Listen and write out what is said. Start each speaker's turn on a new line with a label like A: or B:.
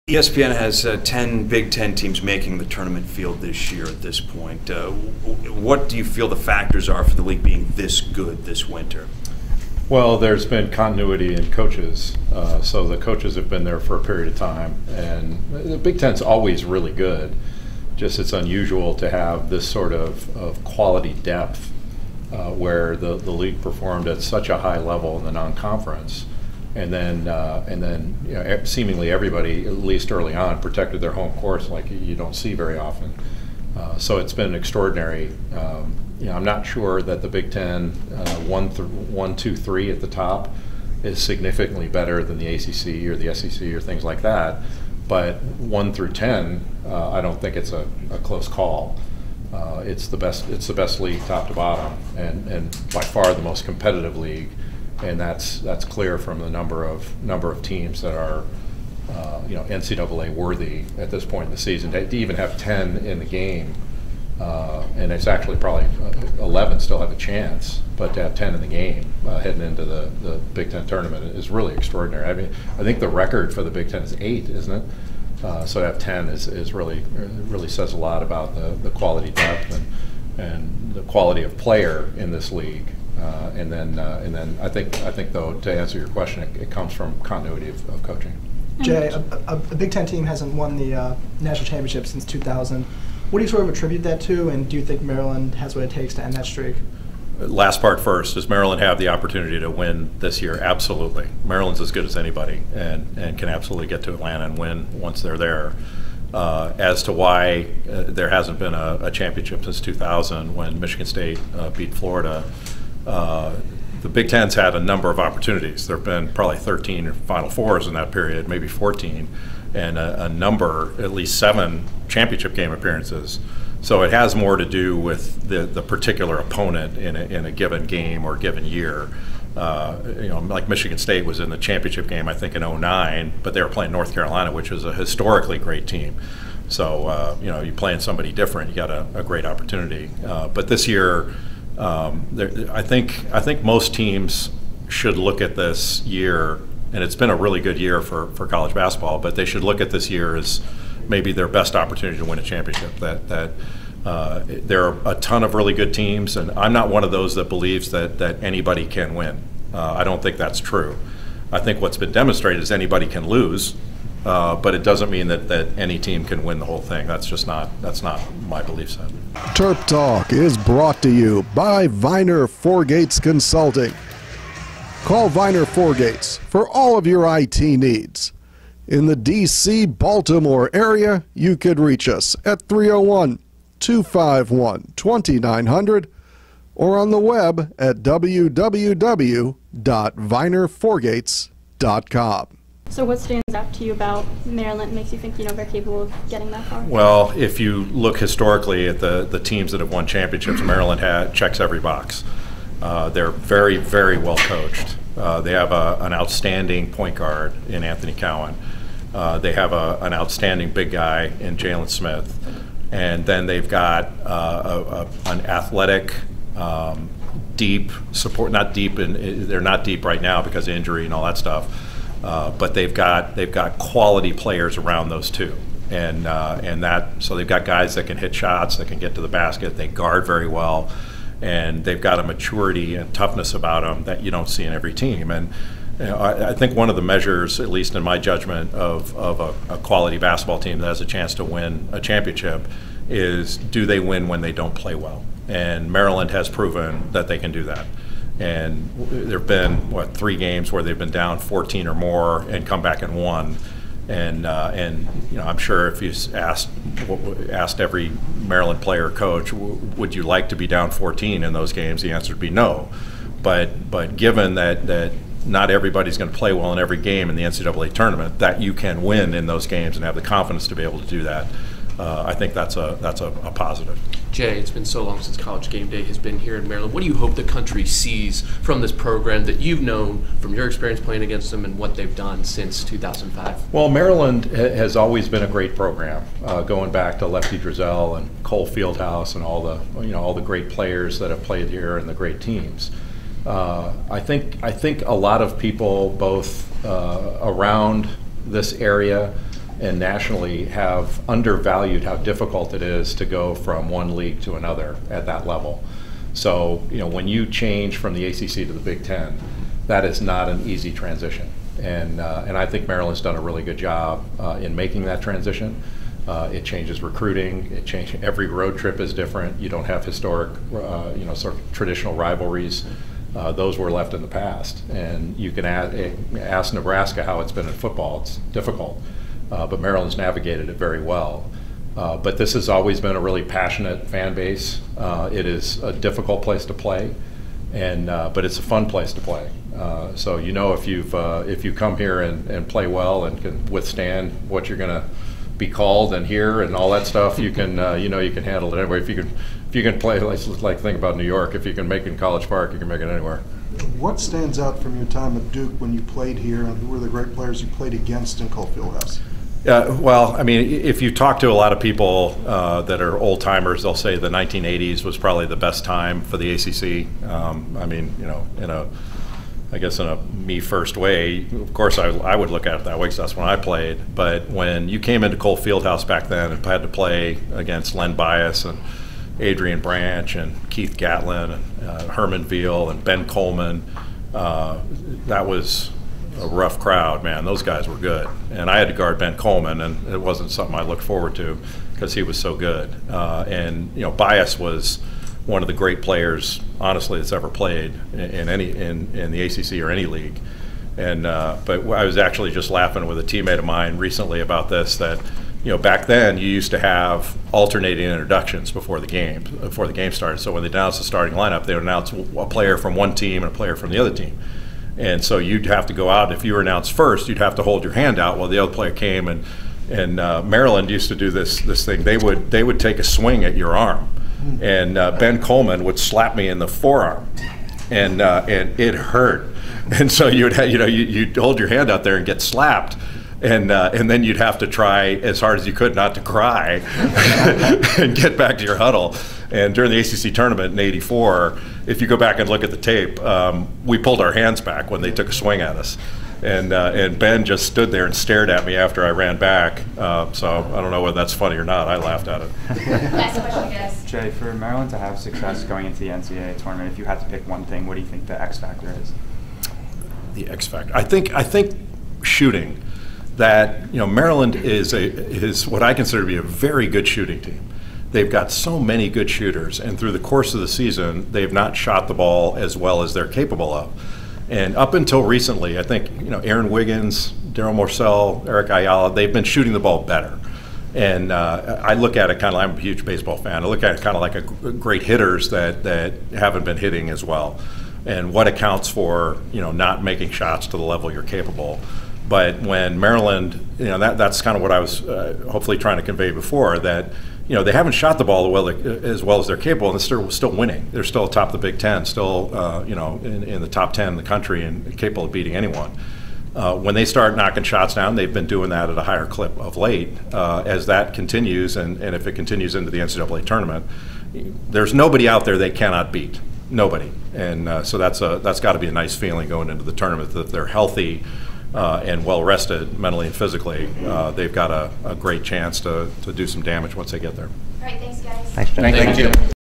A: ESPN has 10 Big Ten teams making the tournament field this year at this point. What do you feel the factors are for the league being this good this winter?
B: Well, there's been continuity in coaches, so the coaches have been there for a period of time, and the Big Ten's always really good. Just it's unusual to have this sort of quality depth where the league performed at such a high level in the non-conference, and then you know, seemingly everybody, at least early on, protected their home course like you don't see very often. So it's been extraordinary. You know, I'm not sure that the Big Ten 1, 2, 3 at the top is significantly better than the ACC or the SEC or things like that. But 1 through 10, I don't think it's a close call. It's the best. It's the best league, top to bottom, and by far the most competitive league. And that's clear from the number of teams that are you know, NCAA worthy at this point in the season. To even have 10 in the game. And it's actually probably 11 still have a chance, but to have 10 in the game heading into the Big Ten tournament is really extraordinary. I mean, I think the record for the Big Ten is 8, isn't it? So to have 10 is really says a lot about the quality depth and the quality of player in this league. And then I think though, to answer your question, it comes from continuity of coaching.
C: Jay, a Big Ten team hasn't won the national championship since 2000. What do you sort of attribute that to, and do you think Maryland has what it takes to end that streak?
B: Last part first, does Maryland have the opportunity to win this year? Absolutely. Maryland's as good as anybody and can absolutely get to Atlanta and win once they're there. As to why there hasn't been a championship since 2000 when Michigan State beat Florida, the Big Ten's had a number of opportunities. There have been probably 13 Final Fours in that period, maybe 14. And a number, at least 7 championship game appearances. So it has more to do with the particular opponent in a given game or given year. You know, like Michigan State was in the championship game, I think, in '09, but they were playing North Carolina, which is a historically great team. So, you know, you're playing somebody different, you got a great opportunity. But this year, I think most teams should look at this year, and it's been a really good year for college basketball, but they should look at this year as maybe their best opportunity to win a championship. That there are a ton of really good teams, and I'm not one of those that believes that anybody can win. I don't think that's true. I think what's been demonstrated is anybody can lose, but it doesn't mean that any team can win the whole thing. That's not my belief set.
D: Terp Talk is brought to you by Viner Forgates Consulting. Call Viner Forgates for all of your IT needs. In the D.C. Baltimore area, you could reach us at 301-251-2900 or on the web at www.vinerforgates.com.
E: So what stands out to you about Maryland makes you think, you know, they're capable of getting that far?
B: Well, if you look historically at the teams that have won championships, Maryland checks every box. They're very, very well coached. They have an outstanding point guard in Anthony Cowan. They have an outstanding big guy in Jalen Smith. And then they've got an athletic, deep support, they're not deep right now because of injury and all that stuff. But they've got quality players around those two. So they've got guys that can hit shots, that can get to the basket, they guard very well. And they've got a maturity and toughness about them that you don't see in every team. And you know, I think one of the measures, at least in my judgment, of a quality basketball team that has a chance to win a championship is, do they win when they don't play well? And Maryland has proven that they can do that. And there have been, 3 games where they've been down 14 or more and come back and won. And you know, I'm sure if you asked every Maryland player or coach, would you like to be down 14 in those games? The answer would be no. But given that not everybody's going to play well in every game in the NCAA tournament, that you can win in those games and have the confidence to be able to do that, I think that's a positive.
F: Jay, it's been so long since College Game Day has been here in Maryland. What do you hope the country sees from this program that you've known from your experience playing against them and what they've done since 2005?
B: Well, Maryland has always been a great program, going back to Lefty Driesell and Cole Fieldhouse and all the great players that have played here and the great teams. I think a lot of people, both around this area and nationally have undervalued how difficult it is to go from one league to another at that level. So, you know, when you change from the ACC to the Big Ten, that is not an easy transition. And I think Maryland's done a really good job in making that transition. It changes recruiting. It changes. Every road trip is different. You don't have historic, you know, sort of traditional rivalries. Those were left in the past. And you can ask Nebraska how it's been in football. It's difficult, but Maryland's navigated it very well. But this has always been a really passionate fan base. It is a difficult place to play, but it's a fun place to play. So you know, if you come here and play well and can withstand what you're going to be called and hear and all that stuff, you can you know, you can handle it anyway. If you can play, like think about New York. If you can make it in College Park, you can make it anywhere.
G: What stands out from your time at Duke when you played here, and who were the great players you played against in Cole Fieldhouse?
B: Well, I mean, if you talk to a lot of people that are old timers, they'll say the 1980s was probably the best time for the ACC. I mean, you know, I guess in a me first way, of course I would look at it that way because that's when I played. But when you came into Cole Fieldhouse back then and had to play against Len Bias and Adrian Branch and Keith Gatlin and Herman Veal and Ben Coleman, that was a rough crowd, man. Those guys were good. And I had to guard Ben Coleman, and it wasn't something I looked forward to because he was so good. And, you know, Bias was one of the great players, honestly, that's ever played in the ACC or any league. And but I was actually just laughing with a teammate of mine recently about this, that, you know, back then you used to have alternating introductions before the game started. So when they announced the starting lineup, they would announce a player from one team and a player from the other team. And so you'd have to go out. If you were announced first, you'd have to hold your hand out while the other player came. And Maryland used to do this thing. They would take a swing at your arm, and Ben Coleman would slap me in the forearm, and it hurt. And so you'd hold your hand out there and get slapped. And then you'd have to try as hard as you could not to cry and get back to your huddle. And during the ACC tournament in '84, if you go back and look at the tape, we pulled our hands back when they took a swing at us. And Ben just stood there and stared at me after I ran back. So I don't know whether that's funny or not. I laughed at it.
H: Last question, guys.
I: Jay, for Maryland to have success going into the NCAA tournament, if you had to pick one thing, what do you think the X factor is?
B: The X factor. I think shooting. That, you know, Maryland is what I consider to be a very good shooting team. They've got so many good shooters, and through the course of the season, they've not shot the ball as well as they're capable of. And up until recently, I think, you know, Aaron Wiggins, Daryl Morcell, Eric Ayala, they've been shooting the ball better. And I look at it kind of, I'm a huge baseball fan, I look at it kind of like great hitters that haven't been hitting as well. And what accounts for, you know, not making shots to the level you're capable. But when Maryland, you know, that's kind of what I was hopefully trying to convey before, that, you know, they haven't shot the ball as well as they're capable, and they're still winning. They're still atop the Big Ten, still, you know, in the top 10 in the country and capable of beating anyone. When they start knocking shots down, they've been doing that at a higher clip of late. As that continues, and if it continues into the NCAA tournament, there's nobody out there they cannot beat. Nobody. And so that's got to be a nice feeling going into the tournament, that they're healthy and well rested mentally and physically. They've got a great chance to do some damage once they get there.
H: All right, thanks, guys.
I: Thank you.